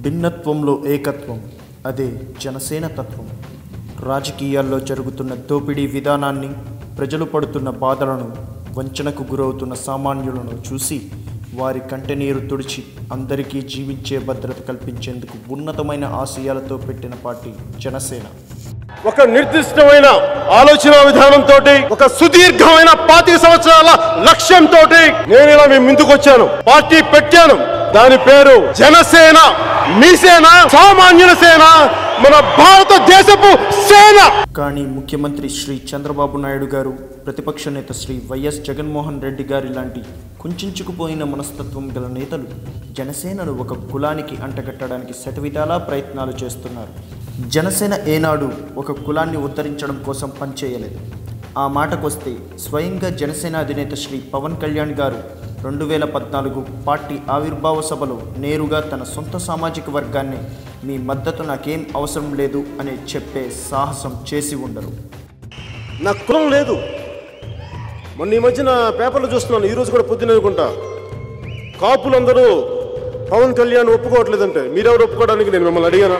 భిన్నత్వంలో ఏకత్వం, అదే జనసేన తత్వం. రాజకీయాల్లో జరుగుతున్న దోపిడీ విధానాన్ని, ప్రజలు పడుతున్న బాధలను, వంచనకు గురవుతున్న సామాన్యులను చూసి వారి కంటనీరు తుడిచి అందరికీ జీవించే భద్రత కల్పించేందుకు ఉన్నతమైన ఆశయాలతో పెట్టిన పార్టీ జనసేన. ఒక నిర్దిష్టమైన ఆలోచన విధానంతో, ఒక సుదీర్ఘమైన 25 సంవత్సరాల లక్ష్యంతో నేను ఇలా మీ ముందుకు వచ్చాను. పార్టీ పెట్టాను. దాని పేరు జనసేన. మీ సేన, సామాన్యుల సేన, మన భారతదేశపు సేన. కానీ ముఖ్యమంత్రి శ్రీ చంద్రబాబు నాయుడు గారు, ప్రతిపక్ష నేత శ్రీ వైఎస్ జగన్మోహన్ రెడ్డి గారి లాంటి కుంచుకుపోయిన మనస్తత్వం గల నేతలు జనసేనను ఒక కులానికి అంటగట్టడానికి శతవిధాలా ప్రయత్నాలు చేస్తున్నారు. జనసేన ఏనాడు ఒక కులాన్ని ఉద్ధరించడం కోసం పనిచేయలేదు. ఆ మాటకొస్తే స్వయంగా జనసేన అధినేత శ్రీ పవన్ కళ్యాణ్ గారు 2014 పార్టీ ఆవిర్భావ సభలో నేరుగా తన సొంత సామాజిక వర్గాన్ని మీ మద్దతు నాకేం అవసరం లేదు అని చెప్పే సాహసం చేసి ఉండరు. నాకు కులం లేదు. మొన్న ఈ మధ్యన పేపర్లు చూస్తున్నాను, ఈరోజు కూడా పొద్దున అనుకుంటా, కాపులందరూ పవన్ కళ్యాణ్ ఒప్పుకోవట్లేదంటే మీరెవరు ఒప్పుకోవడానికి నేను మిమ్మల్ని అడిగాను.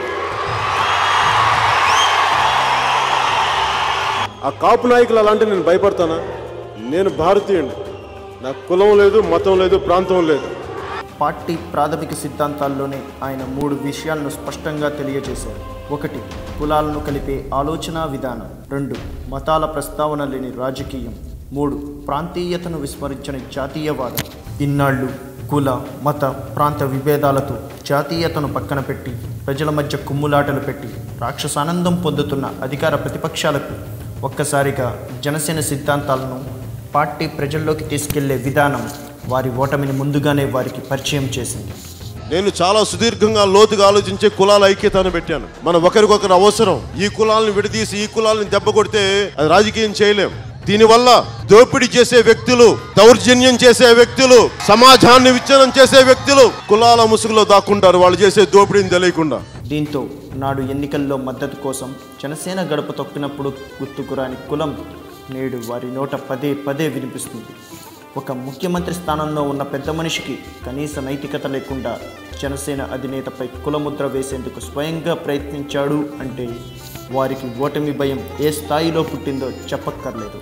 ఆ కాపు నాయకులు అలాంటి నేను భయపడతానా? నేను భారతీయుడిని. నాకు కులం లేదు, మతం లేదు, ప్రాంతం లేదు. పార్టీ ప్రాథమిక సిద్ధాంతాల్లోనే ఆయన 3 విషయాలను స్పష్టంగా తెలియజేశారు. 1. కులాలను కలిపే ఆలోచన విధానం. 2. మతాల ప్రస్తావన లేని రాజకీయం. 3. ప్రాంతీయతను విస్మరించని జాతీయవాదం. ఇన్నాళ్ళు కుల, మత, ప్రాంత విభేదాలతో జాతీయతను పక్కన పెట్టి ప్రజల మధ్య కుమ్ములాటలు పెట్టి రాక్షసానందం పొందుతున్న అధికార ప్రతిపక్షాలకు ఒక్కసారిగా జనసేన సిద్ధాంతాలను పార్టీ ప్రజల్లోకి తీసుకెళ్లే విధానం వారి ఓటమిని ముందుగానే వారికి పరిచయం చేసింది. నేను చాలా సుదీర్ఘంగా లోతుగా ఆలోచించే కులాల ఐక్యతను పెట్టాను. మనం ఒకరికొకరు అవసరం. ఈ కులాలను విడదీసి ఈ కులాలను దెబ్బ కొడితే అది రాజకీయం చేయలేం. దీనివల్ల దోపిడీ చేసే వ్యక్తులు, దౌర్జన్యం చేసే వ్యక్తులు, సమాజాన్ని విచ్ఛిన్నం చేసే వ్యక్తులు కులాల ముసుగులో దాక్కుంటారు, వాళ్ళు చేసే దోపిడీని తెలియకుండా. దీంతో నాడు ఎన్నికల్లో మద్దతు కోసం జనసేన గడప తొక్కినప్పుడు గుర్తుకురాని కులం నేడు వారి నోట పదే వినిపిస్తుంది. ఒక ముఖ్యమంత్రి స్థానంలో ఉన్న పెద్ద మనిషికి కనీస నైతికత లేకుండా జనసేన అధినేతపై కులముద్ర వేసేందుకు స్వయంగా ప్రయత్నించాడు అంటే వారికి ఓటమి భయం ఏ స్థాయిలో పుట్టిందో చెప్పక్కర్లేదు.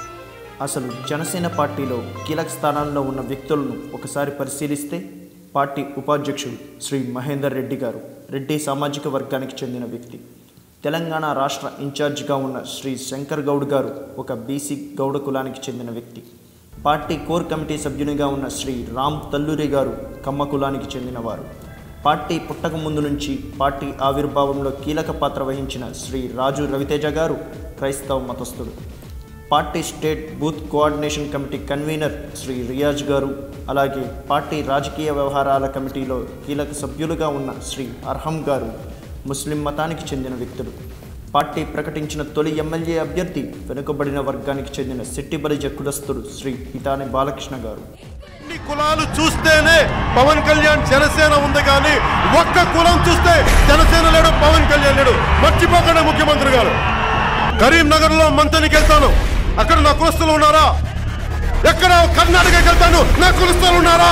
అసలు జనసేన పార్టీలో కీలక స్థానాల్లో ఉన్న వ్యక్తులను ఒకసారి పరిశీలిస్తే పార్టీ ఉపాధ్యక్షుడు శ్రీ మహేందర్ రెడ్డి గారు రెడ్డి సామాజిక వర్గానికి చెందిన వ్యక్తి. తెలంగాణ రాష్ట్ర ఇన్ఛార్జిగా ఉన్న శ్రీ శంకర్ గౌడ్ గారు ఒక బీసీ గౌడ కులానికి చెందిన వ్యక్తి. పార్టీ కోర్ కమిటీ సభ్యునిగా ఉన్న శ్రీ రామ్ తల్లూరి గారు కమ్మ కులానికి చెందినవారు. పార్టీ పుట్టక ముందు నుంచి పార్టీ ఆవిర్భావంలో కీలక పాత్ర వహించిన శ్రీ రాజు రవితేజ గారు క్రైస్తవ మతస్థుడు. Party state booth coordination committee convener Shri Riyaz గారు, అలాగే పార్టీ రాజకీయ వ్యవహారాల కమిటీలో కీలక సభ్యులుగా ఉన్న శ్రీ అర్హం గారు ముస్లిం మతానికి చెందిన వ్యక్తులు. పార్టీ ప్రకటించిన తొలి ఎమ్మెల్యే అభ్యర్థి వెనుకబడిన వర్గానికి చెందిన శెట్టిబలిజ కులస్తుడు శ్రీ పితాని బాలకృష్ణ గారు. అన్ని కులాలు చూస్తేనే పవన్ కళ్యాణ్ జనసేన ఉంది, కానీ ఒక్క కులం చూస్తే జనసేన లేడు, పవన్ కళ్యాణ్ లేడు. మర్చిపోకండి ముఖ్యమంత్రి గారు. కరీంనగర్ లో మంతనికి వెళ్తాను, అక్కడ నా కులస్తులు ఉన్నారా? ఎక్కడ కర్ణాటకకి వెళ్తాను, నా కులస్తులు ఉన్నారా?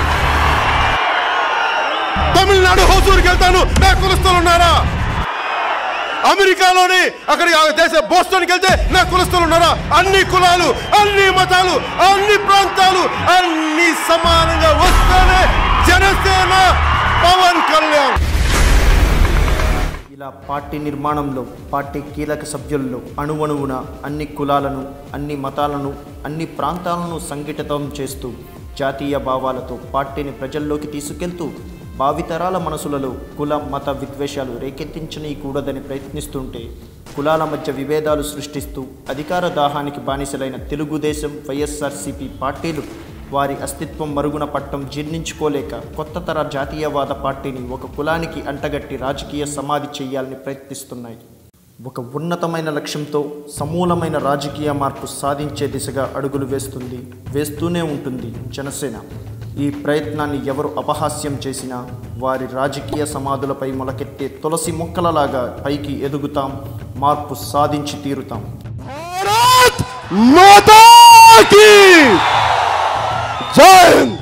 తమిళనాడు హోసూరుకి వెళ్తాను, నా కులస్తులు ఉన్నారా? అమెరికాలోని అక్కడ దేశ బోస్టన్కి వెళ్తే నా కులస్తులు ఉన్నారా? అన్ని కులాలు, అన్ని మతాలు, అన్ని ప్రాంతాలు అన్ని సమానంగా వస్తేనే జనసేన, పవన్ కళ్యాణ్. ఇలా పార్టీ నిర్మాణంలో పార్టీ కీలక సభ్యుల్లో అణువణువున అన్ని కులాలను, అన్ని మతాలను, అన్ని ప్రాంతాలను సంఘటితం చేస్తూ జాతీయ భావాలతో పార్టీని ప్రజల్లోకి తీసుకెళ్తూ భావితరాల మనసులలో కుల మత విద్వేషాలు రేకెత్తించనీయకూడదని ప్రయత్నిస్తుంటే కులాల మధ్య విభేదాలు సృష్టిస్తూ అధికార దాహానికి బానిసలైన తెలుగుదేశం, వైఎస్ఆర్సీపీ పార్టీలు వారి అస్తిత్వం మరుగున పట్టం జీర్ణించుకోలేక కొత్త తర జాతీయవాద పార్టీని ఒక కులానికి అంటగట్టి రాజకీయ సమాధి చేయాలని ప్రయత్నిస్తున్నాయి. ఒక ఉన్నతమైన లక్ష్యంతో సమూలమైన రాజకీయ మార్పు సాధించే దిశగా అడుగులు వేస్తూనే ఉంటుంది జనసేన. ఈ ప్రయత్నాన్ని ఎవరు అపహాస్యం చేసినా వారి రాజకీయ సమాధులపై మొలకెత్తే తులసి మొక్కలలాగా పైకి ఎదుగుతాం, మార్పు సాధించి తీరుతాం. భారత్ మాతా కీ జై హింద్.